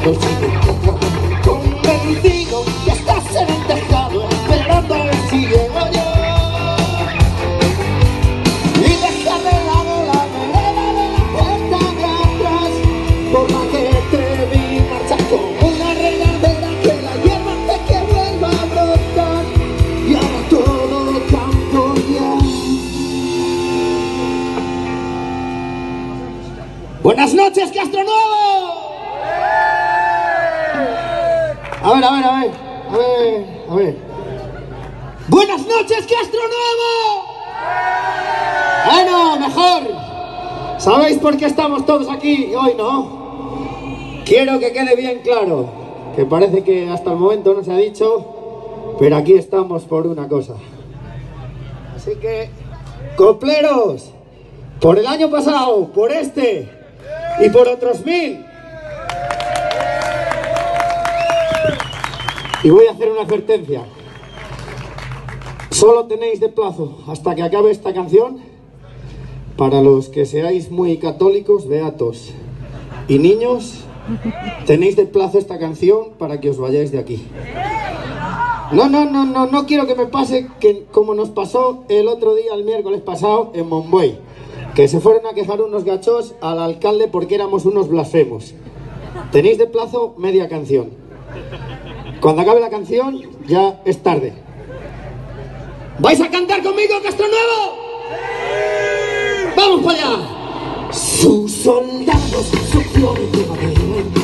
No sigo convencido que estás en el tejado esperando a ver si llego yo. Y deja de lado la vereda de la puerta de atrás, por la que te vi marchar como una regadera que la hierba hace que vuelva a brotar. Y ahora todo cambia. Buenas noches, Castro Nuevo. A ver. Buenas noches, Castro Nuevo. Bueno, mejor. ¿Sabéis por qué estamos todos aquí hoy, no? Quiero que quede bien claro, que parece que hasta el momento no se ha dicho, pero aquí estamos por una cosa. Así que, copleros, por el año pasado, por este y por otros 1000. Y voy a hacer una advertencia. Solo tenéis de plazo hasta que acabe esta canción. Para los que seáis muy católicos, beatos y niños, tenéis de plazo esta canción para que os vayáis de aquí. No quiero que me pase que como nos pasó el otro día, el miércoles pasado, en Monbuey, que se fueron a quejar unos gachos al alcalde porque éramos unos blasfemos. Tenéis de plazo media canción. Cuando acabe la canción, ya es tarde. ¿Vais a cantar conmigo, Castro Nuevo? ¡Sí! ¡Vamos para allá! Sus soldados, su flor de madera.